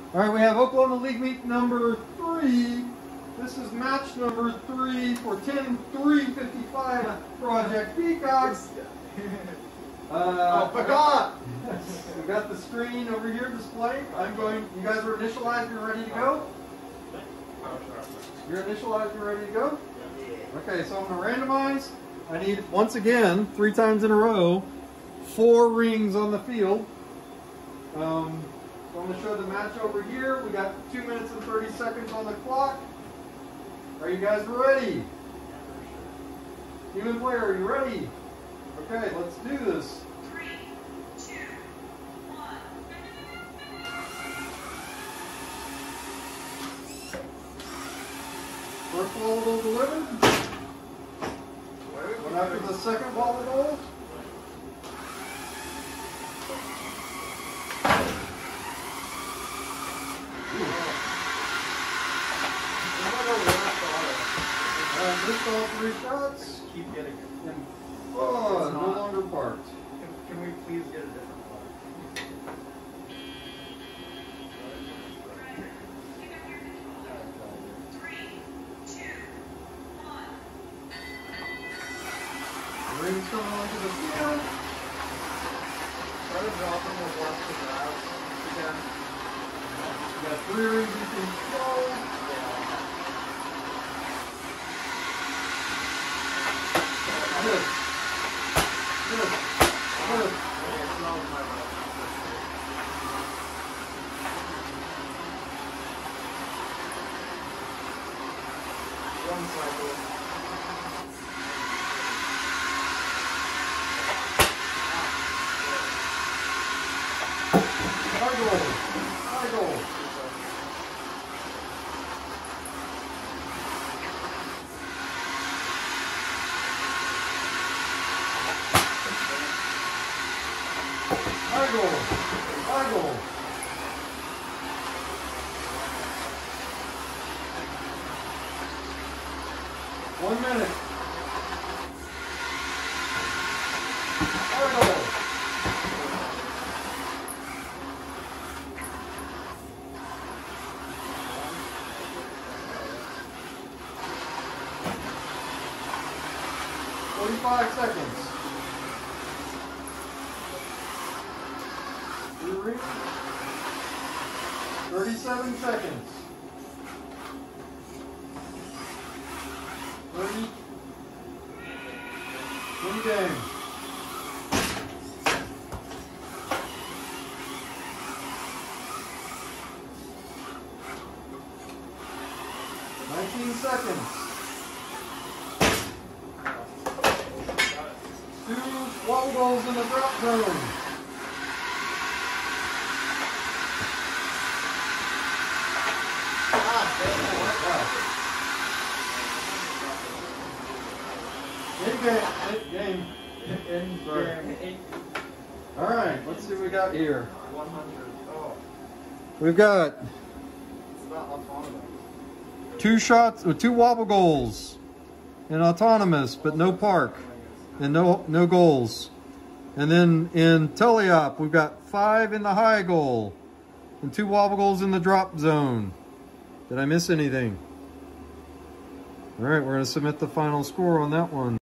All right, we have Oklahoma League meet number 3. This is match number 3 for 10-3-55 Project Peacocks. Peacock! We got the screen over here displayed. You guys are initialized, you're ready to go? You're initialized, you're ready to go? Okay, so I'm going to randomize. I need, once again, 3 times in a row, 4 rings on the field. So I'm going to show the match over here. We got 2 minutes and 30 seconds on the clock. Are you guys ready? Human player, are you ready? Okay, let's do this. 3, 2, 1. First ball goal delivered. What after the second ball goal? Missed all 3 shots. Keep getting it. And, oh, no longer parked. Can we please get a different one? Rings coming onto the field. Try to drop them with left to grass again. We got 3 rings you can throw. Good. Good. Good. One cycle. High goal. High goal. High goal. High goal. One minute. High goal. "45 seconds. 37 seconds. 30. 20 games. Seconds. 2 wobble goals in the drop zone. Game. All right, let's see what we got here. 100. Oh, We've got it's not autonomous. 2 shots, or 2 wobble goals in autonomous, but no park and no goals. And then in teleop, we've got 5 in the high goal and 2 wobble goals in the drop zone. Did I miss anything? All right, we're going to submit the final score on that one.